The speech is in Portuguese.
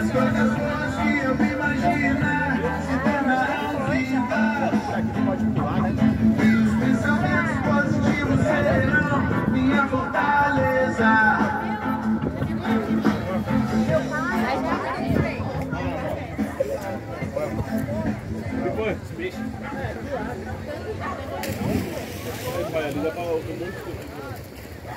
as coisas boas que eu imaginar se tornarão vida. E os pensamentos positivos serão minha fortaleza. Depois, peixe. Vai ali, dá pra outro monte de